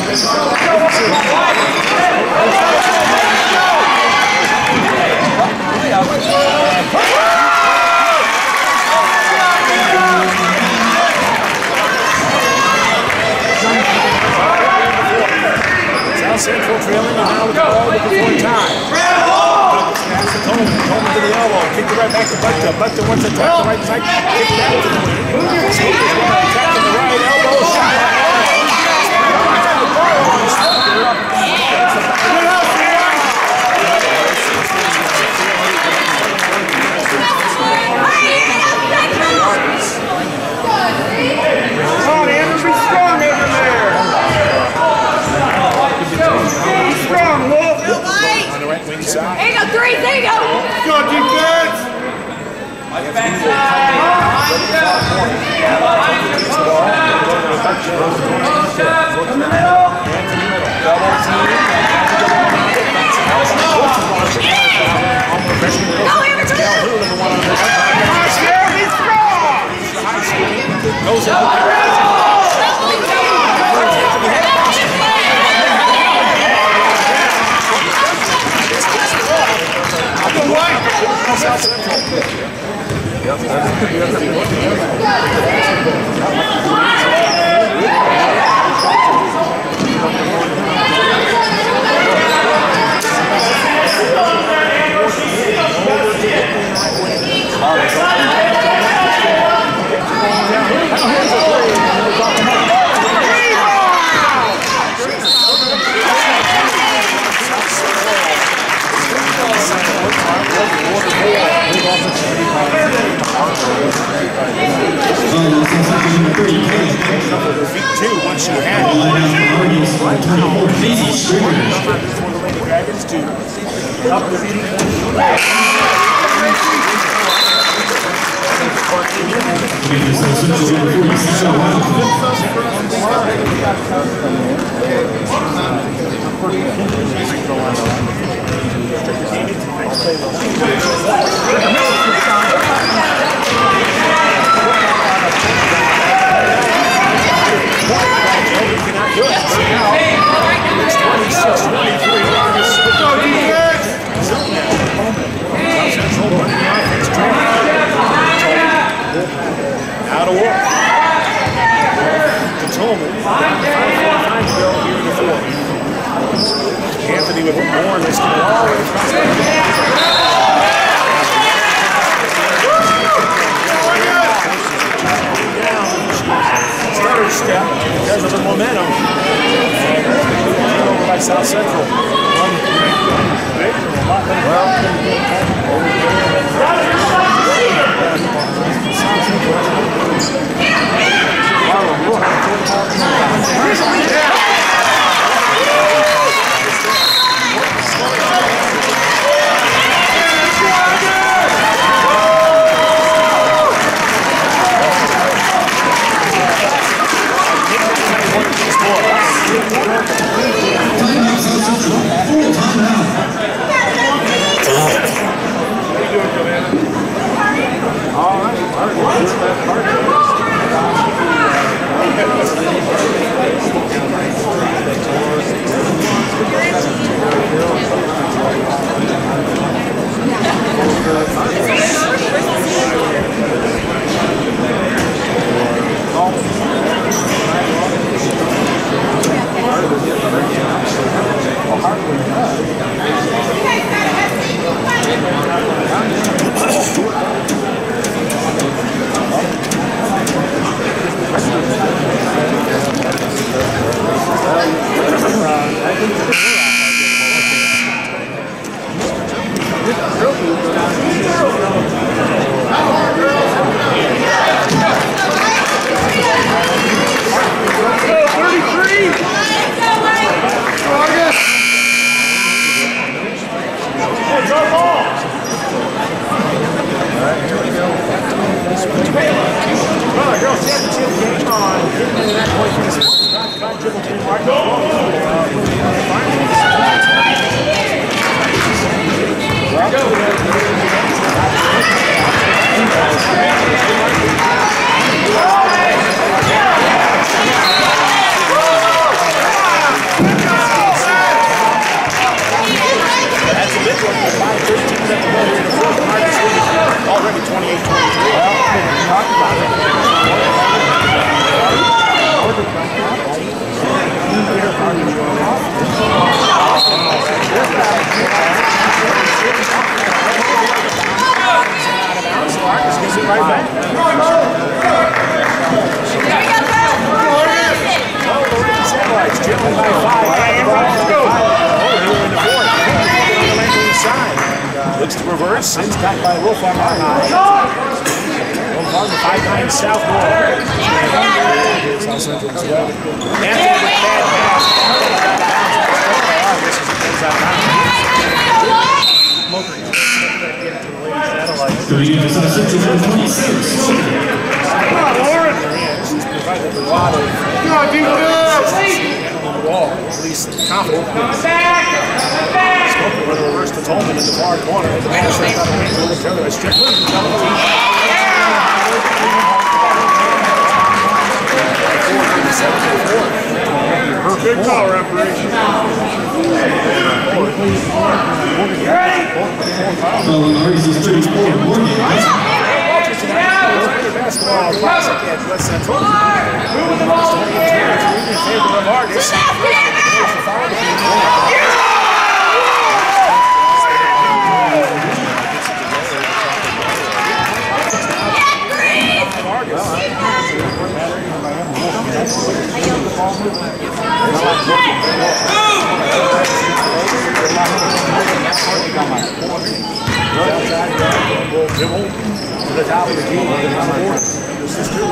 South Central trailing and now with the ball looking for a tie. Douglas pass to Coleman. Coleman to the elbow. Kick it right back to Butler. Butler wants to attack the right side. Kick back to the wing. Smoker's going to attack to the right elbow. Shot. There you go, three, there you go! Good defense! Go, Everton! He's strong! Goes out. South Central. Once you have for the Lady Dragons to up the out of work. Controlman. Anthony with more in this ball. Stutter step because of the momentum. Over by South Central. Looks to reverse. It's got by Wolf on the high. Wolf on the 5-9 South Wall. South Central as well. Anthony with bad pass. This is a close out now. Come on, Lauren. She's provided a lot of wall, at least confident. Smoker with a reverse to Tolman in the far corner. The man is out of range for the counter. It's Strickland. Good call, referee. Basketball classic at West Central. Moving the ball in favor of Argus. To the top of the game. This is two.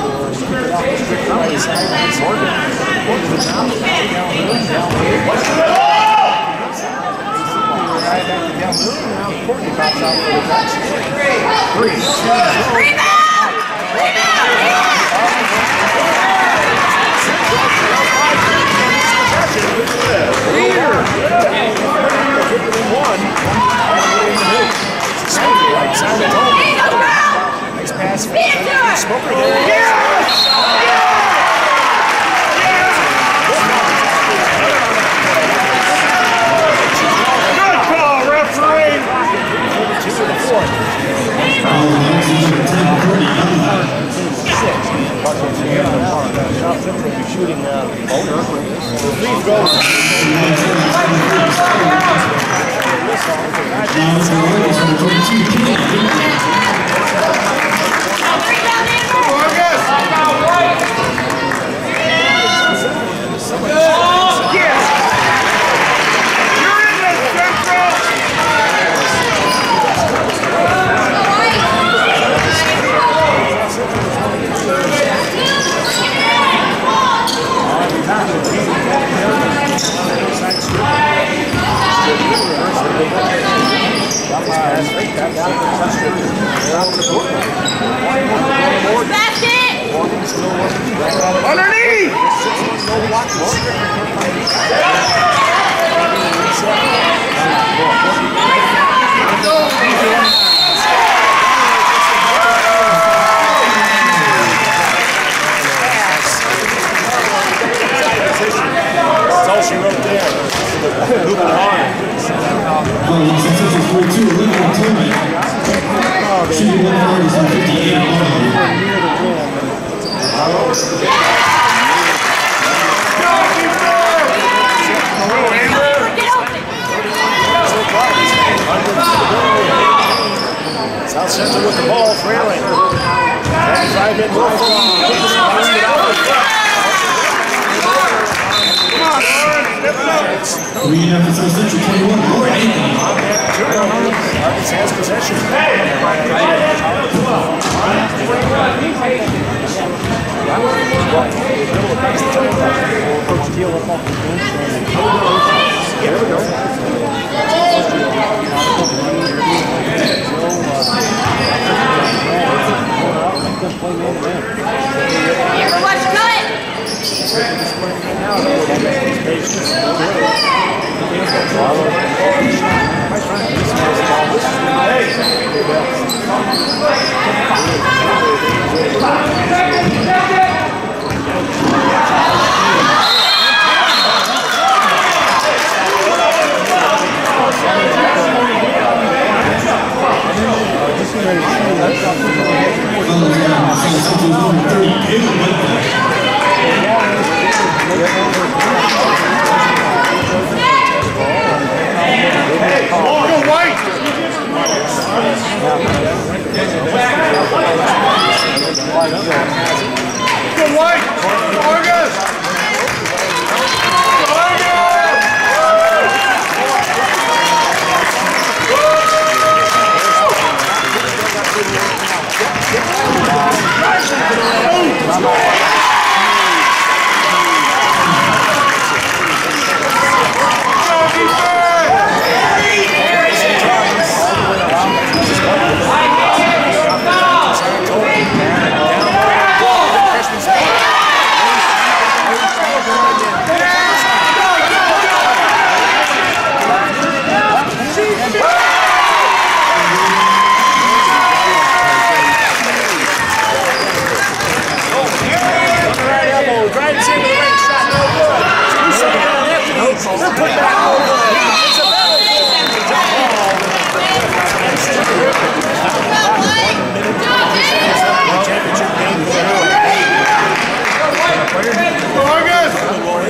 Nice pass for Smoker there. Good call, referee. 2 to the 4th. South Central will be shooting Boulder. Lead goes. Underneath! That's all she wrote there. Moving on. Shooting 158 South Central with the ball, trailing. 35 in Wolf. Come on, Lauren. Green after South Central 21. Lauren Anthony. Argus has possession.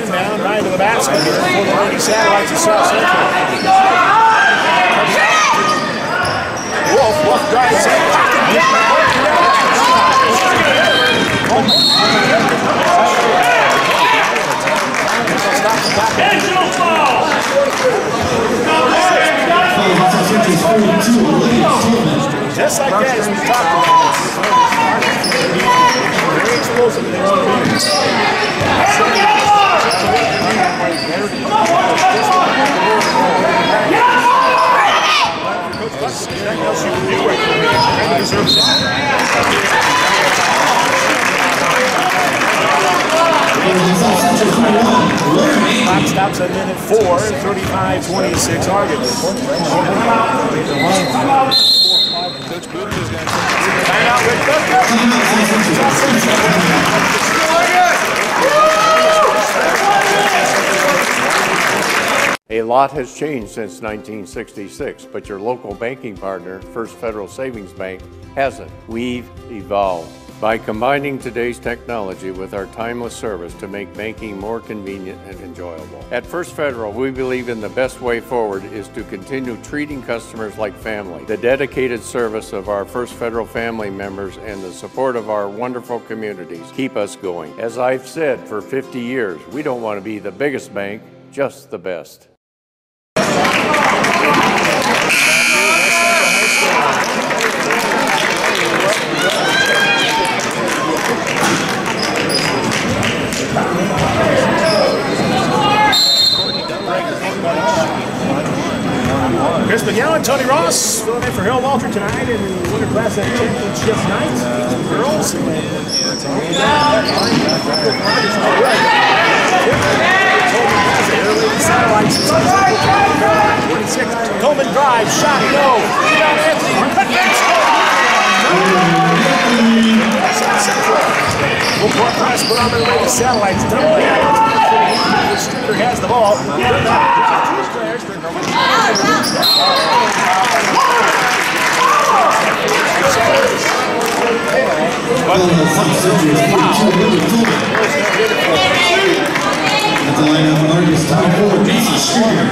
inbound, right to the basket here for the Lady Satellites of South Central. Wolf drives in. Digital foul! Just like that, as we talked about. Very explosive. Clock stops at minute 4, 35-26 Argos. Coach Booth is going to time out with A lot has changed since 1966, but your local banking partner, First Federal Savings Bank, hasn't. We've evolved. By combining today's technology with our timeless service to make banking more convenient and enjoyable. At First Federal, we believe in the best way forward is to continue treating customers like family. The dedicated service of our First Federal family members and the support of our wonderful communities keep us going. As I've said for 50 years, we don't want to be the biggest bank, just the best. Chris McGowan, Tony Ross, filling in for Harold Walter tonight in the Winter Class A Championship night. Girls. Coleman drives, shot, no. Rebound Anthony. Full court press, put on the Lady Satellites. Double the Stricker has the ball. At the line of Argus, time forward, Macy Stricker.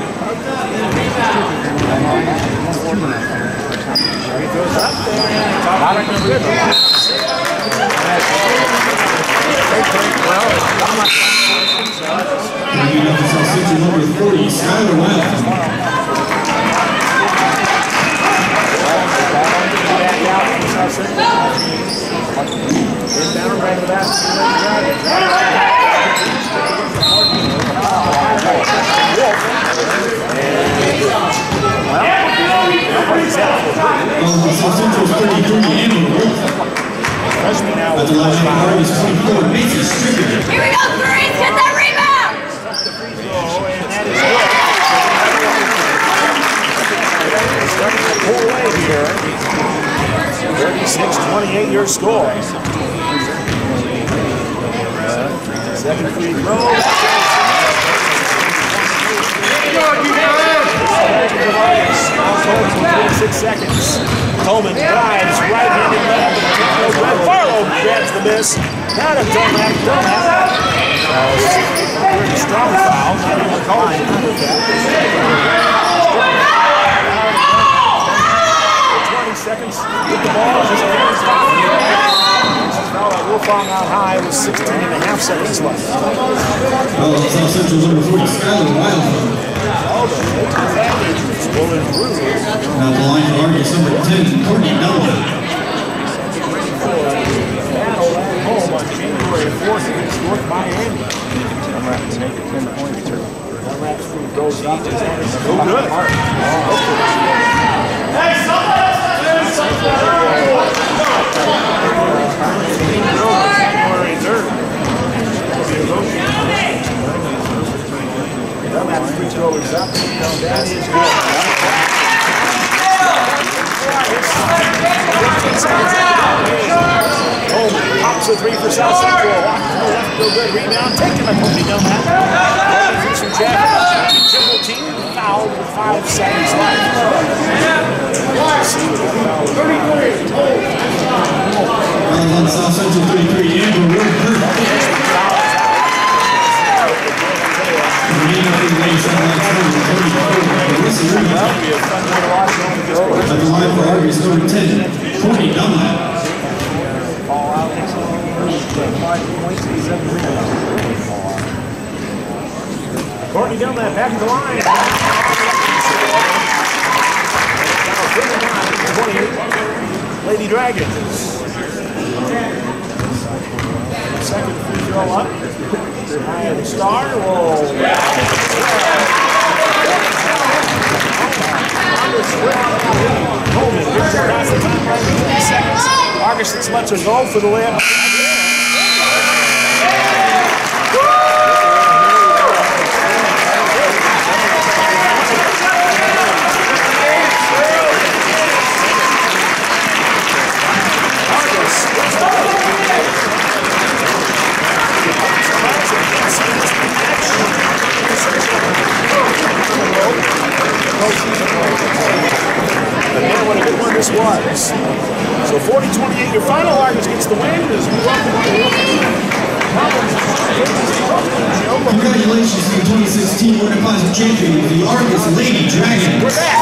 Bringing up the South Central number 40, Skylar Wild. Down right to the basket. South Central's 33, Amber Wolf. At the line of Argus, 24, Macy Stricker. Here we go, Threes, get that rebound! Pull away here. 36-28 your score. Second free throw. 26 seconds. Coleman drives, right-handed left. Farlow grabs the miss. Not a Domack. Pretty strong foul. Not even calling it. 20 seconds with the ball. Just foul at Wolfong out high with 16.5 seconds left. South Central's number 40, Skylar Wild. Will improve. At the line of Argus, number 10, Courtney Nolan. Battle at home on January 4th against North Miami. I'm ready to make it 10 points too. That free goes up. Go good. Hey, somebody else! January 3rd. That free throw is up. That is good. Coleman pops a three for South Central. Left, go good. Rebound. Taking a Courtney Domack. Through some traffic. Triple team. Fouled with 5 seconds left. 33. South Central 33, Amber Wolf. Serena. That'll be a fun one to watch. At the line for Argus, number 10, Courtney Dunlap. Fall out. 5 points and 7 rebounds. Courtney Dunlap back at the line. 28, Lady Dragons. Second free throw up. And Star will. Coleman gets across the timeline in 3 seconds. Augustus lets her go for the layup. Again, what a good one this was. So 40-28, your final Argus gets the win. Congratulations to the 2016 Winter Classic champion, the Argus Lady Dragons. We're back.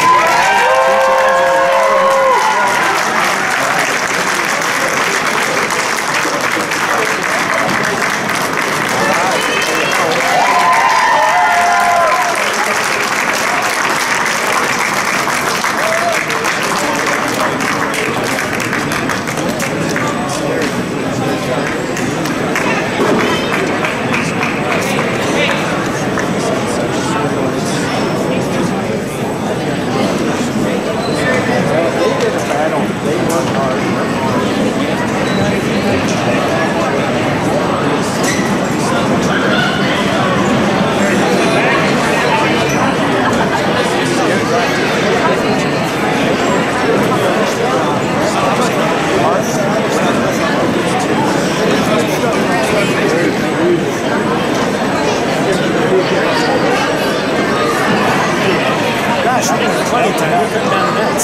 Plenty of time. We're cutting down the nets.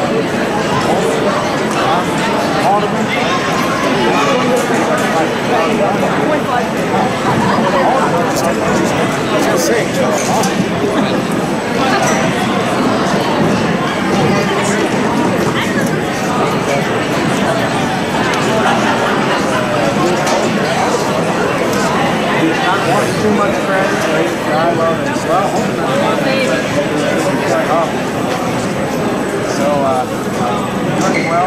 Not wanting too much credit, but drive on and slow. So, doing well.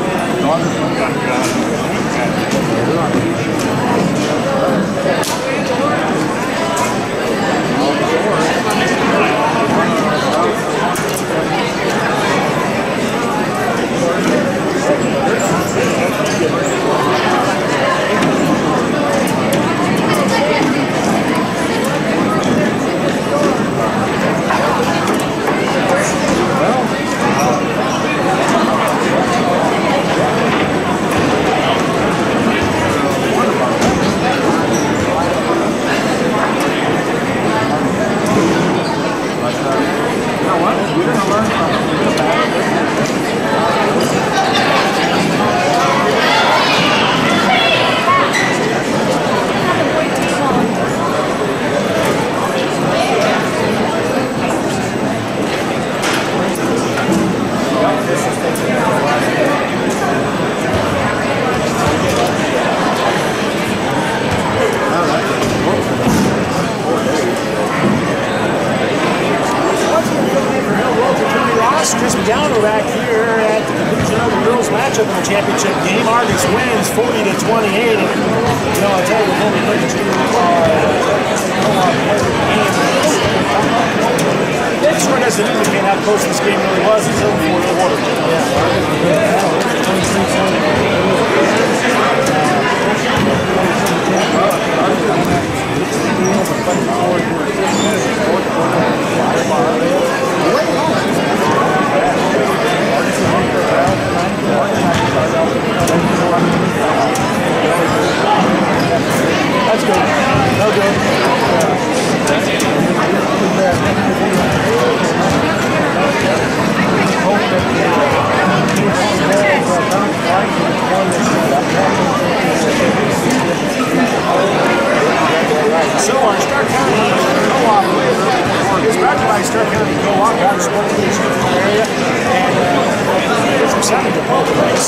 Chris McGowan back here at the conclusion of the girls' matchup in the championship game. Argus wins 40-28. You know, I'll tell you, we've only played two It sure doesn't indicate how close this game really was until the fourth quarter. That's good. No good. So our start time, Stark County Co-op got his organization in the area, and there's some sounding department race.